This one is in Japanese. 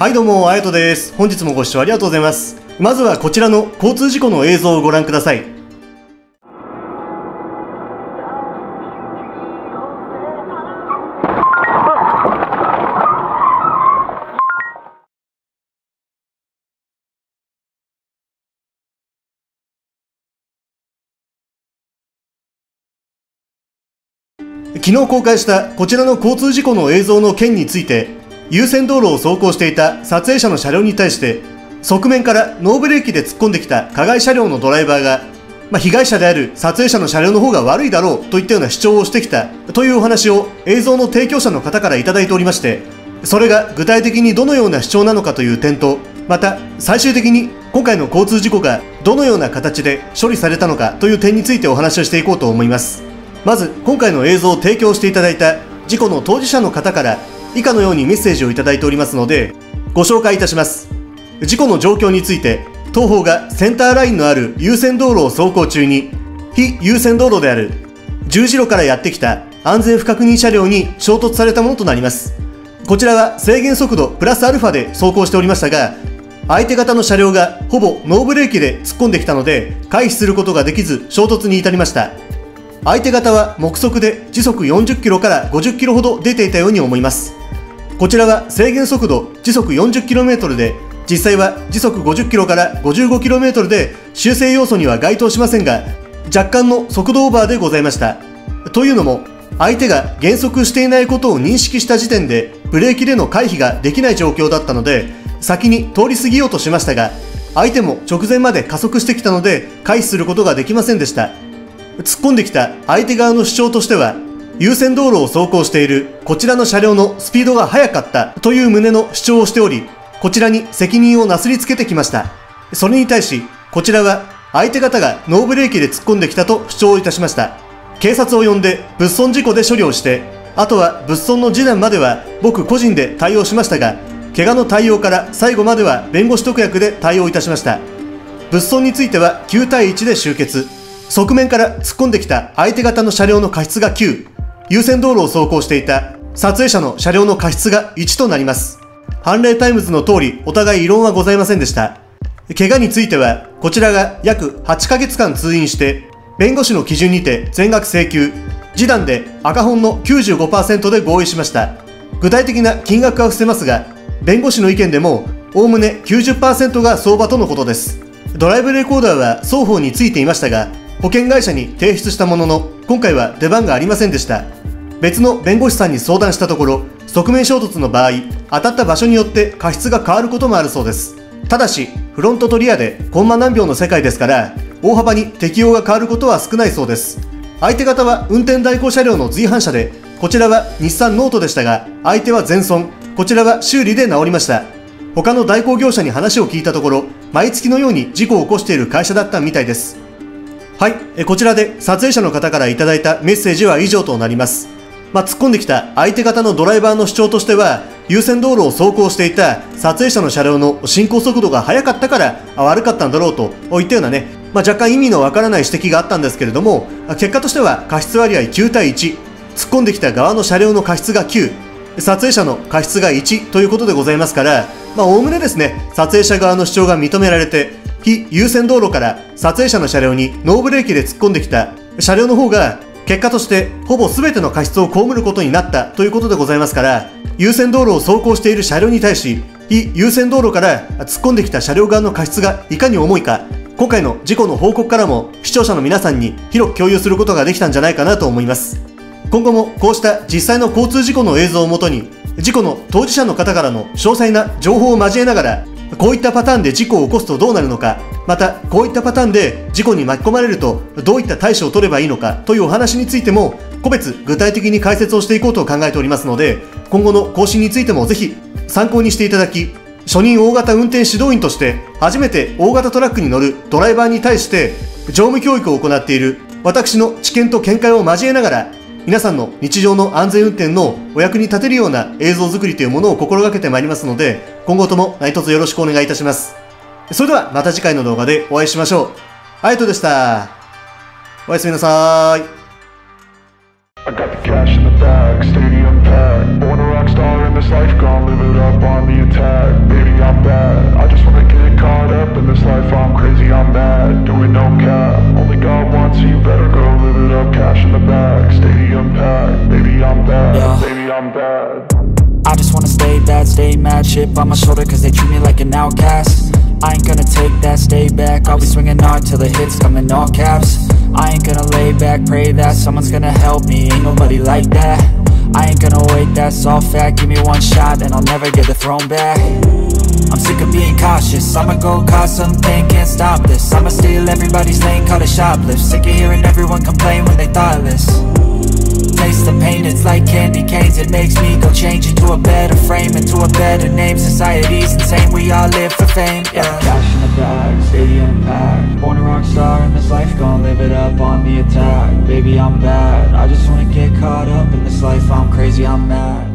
はいどうも、あやとです。本日もご視聴ありがとうございます。まずはこちらの交通事故の映像をご覧ください。昨日公開したこちらの交通事故の映像の件について、優先道路を走行していた撮影者の車両に対して側面からノーブレーキで突っ込んできた加害車両のドライバーが、被害者である撮影者の車両の方が悪いだろうといったような主張をしてきたというお話を映像の提供者の方からいただいておりまして、それが具体的にどのような主張なのかという点と、また最終的に今回の交通事故がどのような形で処理されたのかという点についてお話をしていこうと思います。まず今回の映像を提供していただいた事故の当事者の方から以下のようにメッセージをいただいておりますのでご紹介いたします。事故の状況について、当方がセンターラインのある優先道路を走行中に非優先道路である十字路からやってきた安全不確認車両に衝突されたものとなります。こちらは制限速度プラスアルファで走行しておりましたが、相手方の車両がほぼノーブレーキで突っ込んできたので回避することができず衝突に至りました。相手方は目測で時速40キロから50キロほど出ていたように思います。こちらは制限速度時速 40km で、実際は時速50キロから 55km で修正要素には該当しませんが、若干の速度オーバーでございました。というのも、相手が減速していないことを認識した時点でブレーキでの回避ができない状況だったので、先に通り過ぎようとしましたが、相手も直前まで加速してきたので回避することができませんでした。突っ込んできた相手側の主張としては、優先道路を走行しているこちらの車両のスピードが速かったという旨の主張をしており、こちらに責任をなすりつけてきました。それに対しこちらは相手方がノーブレーキで突っ込んできたと主張いたしました。警察を呼んで物損事故で処理をして、あとは物損の示談までは僕個人で対応しましたが、怪我の対応から最後までは弁護士特約で対応いたしました。物損については9対1で終結。側面から突っ込んできた相手方の車両の過失が9、優先道路を走行していた撮影者の車両の過失が1となります。判例タイムズの通りお互い異論はございませんでした。怪我についてはこちらが約8ヶ月間通院して弁護士の基準にて全額請求、示談で赤本の 95% で合意しました。具体的な金額は伏せますが、弁護士の意見でもおおむね 90% が相場とのことです。ドライブレコーダーは双方についていましたが、保険会社に提出したものの今回は出番がありませんでした。別の弁護士さんに相談したところ、側面衝突の場合当たった場所によって過失が変わることもあるそうです。ただしフロントとリアでコンマ何秒の世界ですから、大幅に適用が変わることは少ないそうです。相手方は運転代行車両の随伴車で、こちらは日産ノートでしたが相手は全損、こちらは修理で治りました。他の代行業者に話を聞いたところ、毎月のように事故を起こしている会社だったみたいです。はい、こちらで撮影者の方からいただいたメッセージは以上となります。突っ込んできた相手方のドライバーの主張としては、優先道路を走行していた撮影者の車両の進行速度が速かったから悪かったんだろうといったようなね、若干意味のわからない指摘があったんですけれども、結果としては過失割合9対1、突っ込んできた側の車両の過失が9、撮影者の過失が1ということでございますから、おおむねですね、撮影者側の主張が認められて、非優先道路から撮影者の車両にノーブレーキで突っ込んできた車両の方が結果としてほぼ全ての過失を被ることになったということでございますから、優先道路を走行している車両に対し非優先道路から突っ込んできた車両側の過失がいかに重いか、今回の事故の報告からも視聴者の皆さんに広く共有することができたんじゃないかなと思います。今後もこうした実際の交通事故の映像をもとに、事故の当事者の方からの詳細な情報を交えながら、こういったパターンで事故を起こすとどうなるのか、またこういったパターンで事故に巻き込まれるとどういった対処を取ればいいのかというお話についても個別具体的に解説をしていこうと考えておりますので、今後の更新についてもぜひ参考にしていただき、初任大型運転指導員として初めて大型トラックに乗るドライバーに対して乗務教育を行っている私の知見と見解を交えながら、皆さんの日常の安全運転のお役に立てるような映像作りというものを心がけてまいりますので、今後とも何卒よろしくお願いいたします。それではまた次回の動画でお会いしましょう。あやとでした。おやすみなさーい。I got the cash in the bag, stadium packed, born a rock star in this life, gonna live it up. up on the attack. Baby, I'm bad, I just wanna get caught up in this life. I'm crazy, I'm mad, doing no cap. Only God wants you, better go live it up. Cash in the bag, stadium packed. Baby, I'm bad, yeah. Baby, I'm bad. I just wanna stay bad, stay mad. Chip on my shoulder cause they treat me like an outcast. I ain't gonna take that, stay back. I'll be swinging hard till the hits come in all caps. I ain't gonna lay back, pray that someone's gonna help me. Ain't nobody like that. I ain't gonna wait, that's all fact. Give me one shot and I'll never get the throne back. I'm sick of being cautious, I'ma go cause something, can't stop this. I'ma steal everybody's lane, call it shoplift. Sick of hearing everyone complain when they thoughtless. Taste the pain, it's like candy canes. It makes me go change into a better frame, into a better name. Society's insane, we all live for fame, yeah. Cash in the bag, stadium packed. Born a rock star in this life, gon' live it up on the attack. Baby, I'm bad, I just wanna get caught up in this life. I'm crazy, I'm mad.